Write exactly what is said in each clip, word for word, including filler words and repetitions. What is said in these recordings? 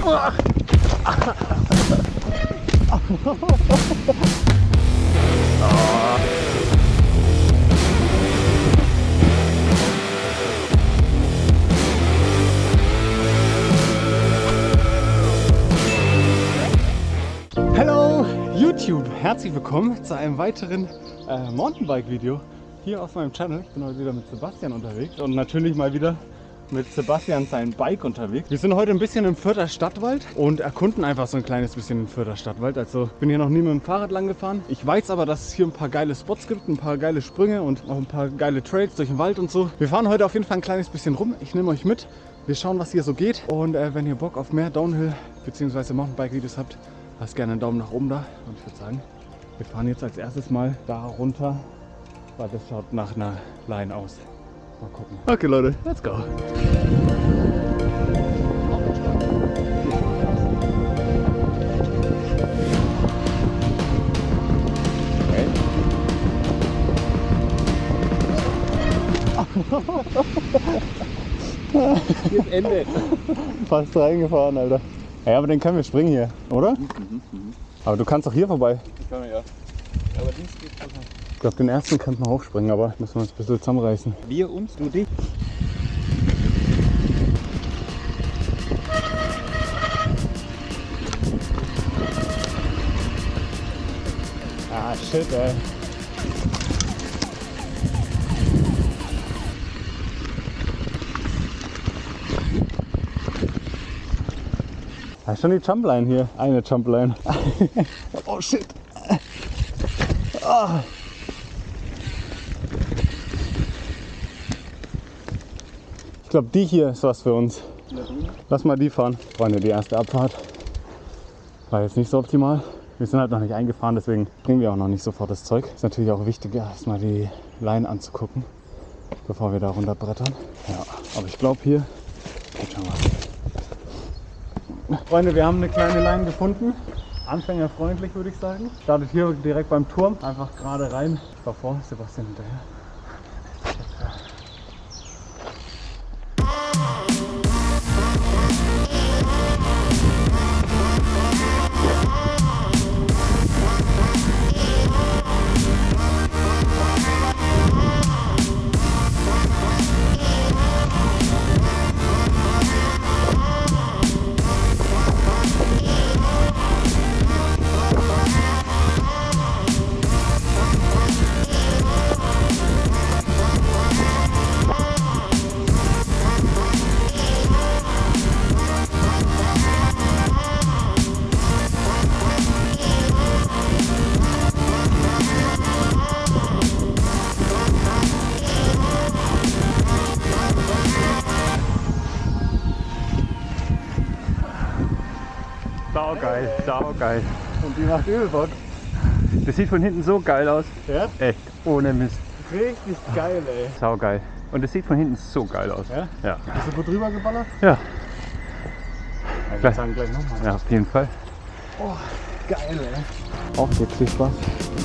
Hallo YouTube, herzlich willkommen zu einem weiteren äh, Mountainbike-Video hier auf meinem Channel. Ich bin heute wieder mit Sebastian unterwegs und natürlich mal wieder mit Sebastian sein Bike unterwegs. Wir sind heute ein bisschen im Fürther Stadtwald und erkunden einfach so ein kleines bisschen den Fürther Stadtwald. Also bin hier noch nie mit dem Fahrrad lang gefahren. Ich weiß aber, dass es hier ein paar geile Spots gibt, ein paar geile Sprünge und auch ein paar geile Trails durch den Wald und so. Wir fahren heute auf jeden Fall ein kleines bisschen rum. Ich nehme euch mit. Wir schauen, was hier so geht. Und äh, wenn ihr Bock auf mehr Downhill bzw. Mountainbike-Videos habt, lasst gerne einen Daumen nach oben da. Und ich würde sagen, wir fahren jetzt als erstes mal da runter, weil das schaut nach einer Line aus. Mal gucken. Okay Leute, let's go. Okay. Hier ist Ende. Fast reingefahren, Alter. Ja, aber den können wir springen hier, oder? Mhm, mhm. Aber du kannst doch hier vorbei. Ich kann ja. Aber links geht vorbei. Ich glaube, den ersten könnte man hochspringen, aber müssen wir uns ein bisschen zusammenreißen. Wir uns, du dich. Ah, shit, ey. Da ist schon die Jumpline hier. Eine Jumpline. Oh shit. Oh. Ich glaube, die hier ist was für uns. Lass mal die fahren. Freunde, die erste Abfahrt war jetzt nicht so optimal. Wir sind halt noch nicht eingefahren, deswegen bringen wir auch noch nicht sofort das Zeug. Ist natürlich auch wichtig, erstmal die Line anzugucken, bevor wir da runterbrettern. Ja, aber ich glaube, hier geht schon was. Freunde, wir haben eine kleine Line gefunden. Anfängerfreundlich, würde ich sagen. Startet hier direkt beim Turm. Einfach gerade rein. Ich war vor, Sebastian hinterher. Saugeil, saugeil. Und die macht übel Bock. Das sieht von hinten so geil aus. Ja? Echt, ohne Mist. Richtig geil, ey. Saugeil. Und es sieht von hinten so geil aus. Ja? Ja. Bist du gut drüber geballert? Ja. Ja, wir Gleich. sagen gleich nochmal. Ja, auf jeden Fall. Oh, geil, ey. Auch jetzt viel Spaß.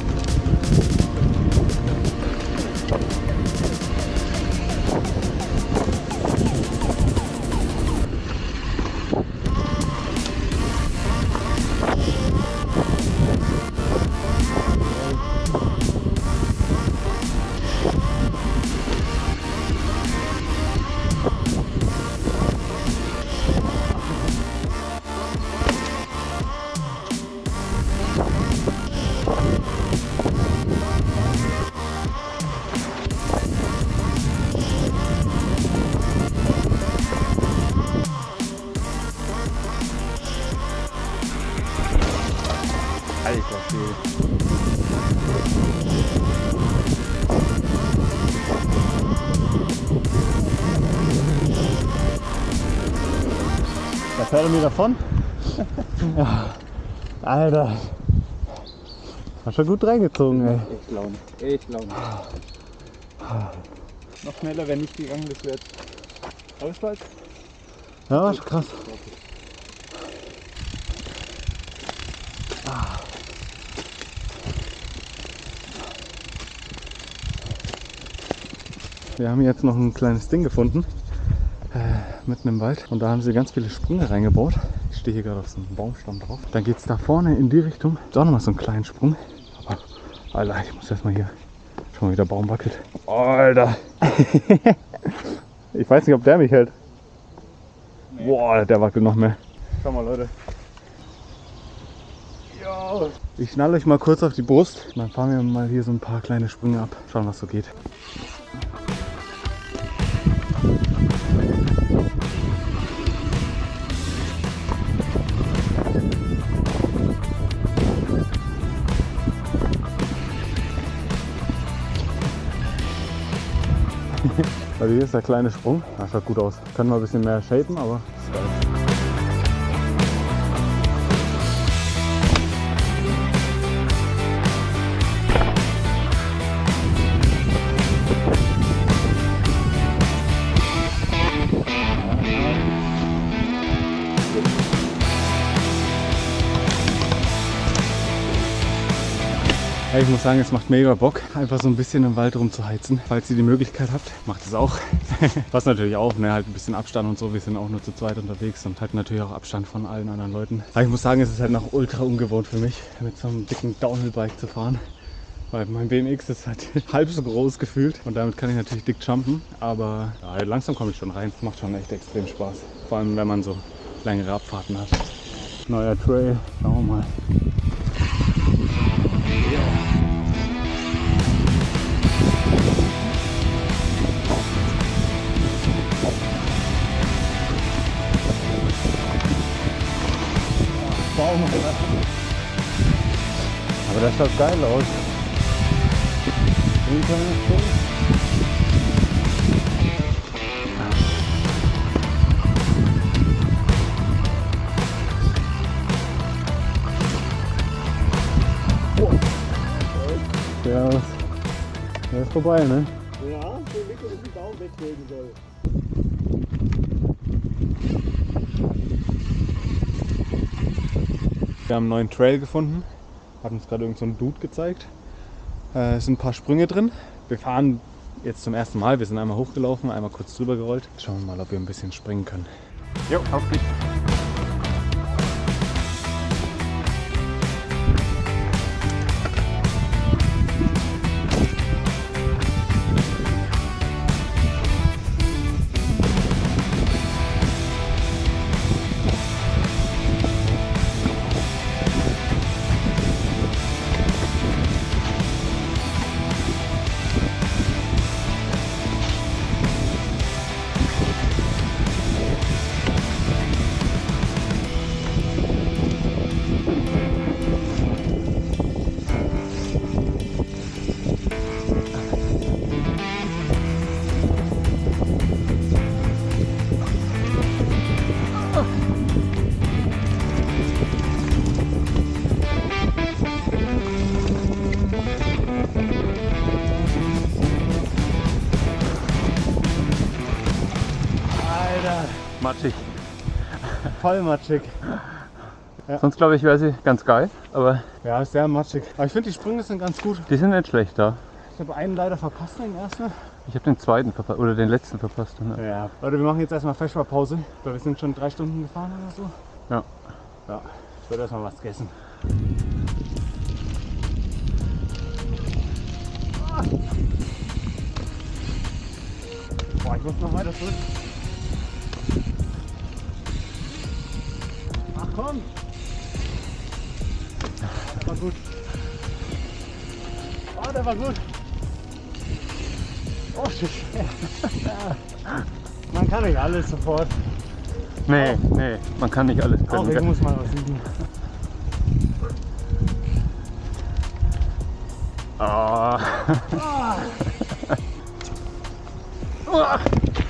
Alter Schwede. Da fährt er mir davon. Ja. Alter. War schon gut reingezogen, ey. Echt Laune. Echt Laune. Noch schneller, wenn nicht gegangen, das wäre jetzt Ausfall. Ja, war schon krass. Wir haben jetzt noch ein kleines Ding gefunden. Äh, mitten im Wald. Und da haben sie ganz viele Sprünge reingebaut. Ich stehe hier gerade auf so einem Baumstamm drauf. Dann geht es da vorne in die Richtung. Da auch nochmal so einen kleinen Sprung. Aber, Alter, ich muss erstmal hier. Schon mal wieder Baum wackelt. Alter. Ich weiß nicht, ob der mich hält. Nee. Boah, der wackelt noch mehr. Schau mal, Leute. Yo. Ich schnall euch mal kurz auf die Brust. Dann fahren wir mal hier so ein paar kleine Sprünge ab. Schauen, was so geht. Also hier ist der kleine Sprung. Das schaut gut aus. Können wir ein bisschen mehr shapen, aber ist geil. Ich muss sagen, es macht mega Bock, einfach so ein bisschen im Wald rumzuheizen. Falls ihr die Möglichkeit habt, macht es auch. Was natürlich auch, ne, halt ein bisschen Abstand und so. Wir sind auch nur zu zweit unterwegs und halt natürlich auch Abstand von allen anderen Leuten. Aber ich muss sagen, es ist halt noch ultra ungewohnt für mich, mit so einem dicken Downhill-Bike zu fahren. Weil mein B M X ist halt halb so groß gefühlt und damit kann ich natürlich dick jumpen. Aber ja, langsam komme ich schon rein. Macht schon echt extrem Spaß. Vor allem, wenn man so längere Abfahrten hat. Neuer Trail, schauen wir mal. Aber das schaut geil aus. Der ist, der ist vorbei, ne? Ja, so liegt er, dass die Baum weglegen soll. Wir haben einen neuen Trail gefunden, hat uns gerade irgend so ein Dude gezeigt. Äh, es sind ein paar Sprünge drin. Wir fahren jetzt zum ersten Mal, wir sind einmal hochgelaufen, einmal kurz drüber gerollt. Schauen wir mal, ob wir ein bisschen springen können. Jo, auf geht's! Matschig. Voll matschig. Ja. Sonst glaube ich, wäre sie ganz geil, aber ja, ist sehr matschig. Aber ich finde, die Sprünge sind ganz gut. Die sind nicht schlecht da. Ich habe einen leider verpasst, den ersten. Ich habe den zweiten verpasst oder den letzten verpasst. Ja. Ja. Leute, wir machen jetzt erstmal Feschbar-Pause. Wir sind schon drei Stunden gefahren oder so. Ja. Ja, ich werde erstmal was essen. Boah, ich muss noch weiter zurück. Ach komm! Der war gut. Oh, der war gut. Oh shit. Man kann nicht alles sofort. Nee, nee, man kann nicht alles können. Auch ich muss mal was liegen. Ah. Ah.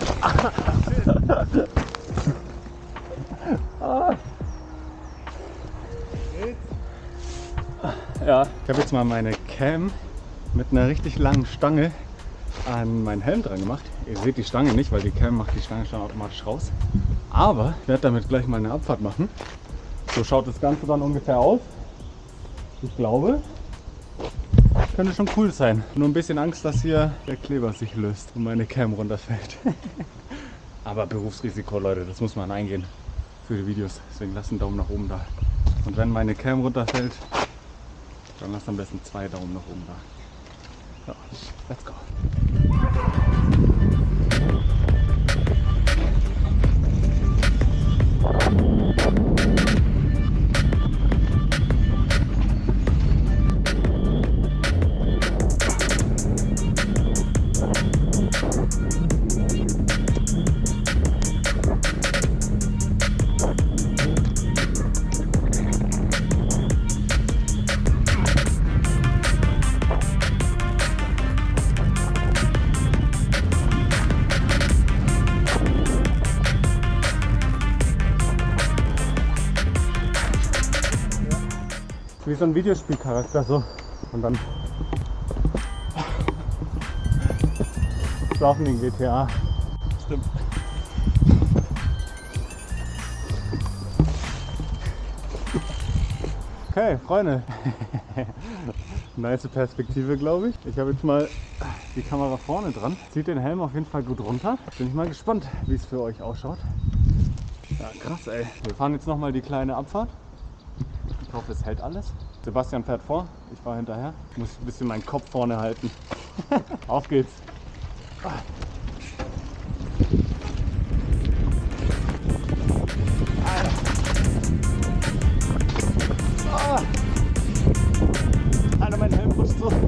Ah. Ja, ich habe jetzt mal meine Cam mit einer richtig langen Stange an meinen Helm dran gemacht. Ihr seht die Stange nicht, weil die Cam macht die Stange schon automatisch raus. Aber ich werde damit gleich mal eine Abfahrt machen. So schaut das Ganze dann ungefähr aus. Ich glaube, könnte schon cool sein. Nur ein bisschen Angst, dass hier der Kleber sich löst und meine Cam runterfällt. Aber Berufsrisiko, Leute, das muss man eingehen für die Videos. Deswegen lasst einen Daumen nach oben da. Und wenn meine Cam runterfällt, dann lasst am besten zwei Daumen nach oben da. So, let's go. Wie so ein Videospielcharakter so. Und dann laufen in G T A. Stimmt. Okay, Freunde. Nice Perspektive, glaube ich. Ich habe jetzt mal die Kamera vorne dran. Zieht den Helm auf jeden Fall gut runter. Bin ich mal gespannt, wie es für euch ausschaut. Ja, krass, ey. Wir fahren jetzt nochmal die kleine Abfahrt. Ich hoffe, es hält alles. Sebastian fährt vor, ich fahre hinterher. Ich muss ein bisschen meinen Kopf vorne halten. Auf geht's! Ah. Ah. Alter, mein Helm rutscht so.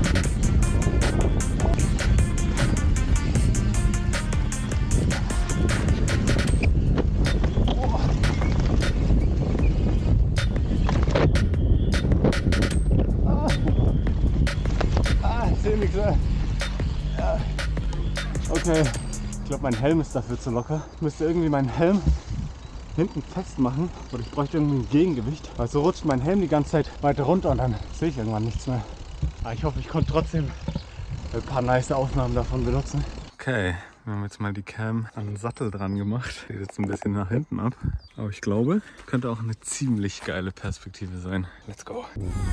Ja. Okay, ich glaube, mein Helm ist dafür zu locker. Ich müsste irgendwie meinen Helm hinten festmachen oder ich bräuchte irgendwie ein Gegengewicht, weil so rutscht mein Helm die ganze Zeit weiter runter und dann sehe ich irgendwann nichts mehr. Aber ich hoffe, ich konnte trotzdem ein paar nice Aufnahmen davon benutzen. Okay, wir haben jetzt mal die Cam an den Sattel dran gemacht. Geht jetzt ein bisschen nach hinten ab, aber ich glaube, könnte auch eine ziemlich geile Perspektive sein. Let's go!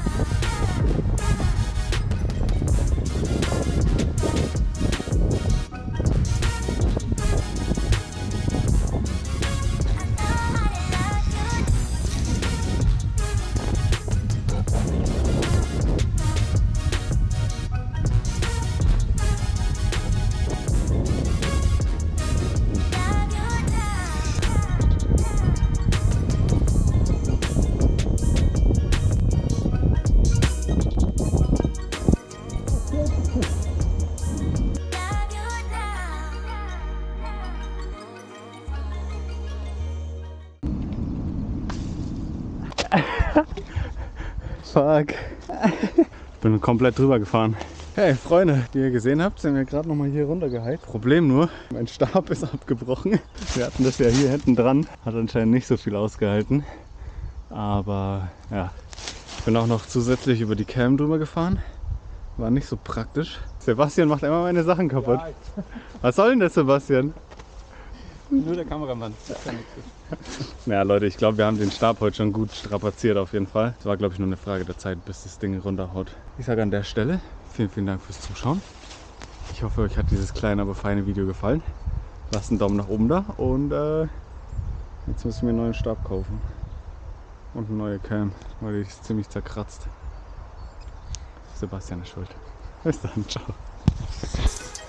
Fuck. Ich bin komplett drüber gefahren. Hey Freunde, wie ihr gesehen habt, sind wir gerade noch mal hier runter geheizt. Problem nur, mein Stab ist abgebrochen. Wir hatten das ja hier hinten dran, hat anscheinend nicht so viel ausgehalten. Aber ja, ich bin auch noch zusätzlich über die Cam drüber gefahren. War nicht so praktisch. Sebastian macht immer meine Sachen kaputt. Ja, was soll denn das, Sebastian? Nur der Kameramann. Das kann nichts. Ja Leute, ich glaube, wir haben den Stab heute schon gut strapaziert auf jeden Fall. Es war, glaube ich, nur eine Frage der Zeit, bis das Ding runterhaut. Ich sage an der Stelle vielen, vielen Dank fürs Zuschauen. Ich hoffe, euch hat dieses kleine, aber feine Video gefallen. Lasst einen Daumen nach oben da und äh, jetzt müssen wir einen neuen Stab kaufen. Und eine neue Cam, weil die ist ziemlich zerkratzt. Sebastian ist schuld. Bis dann, ciao.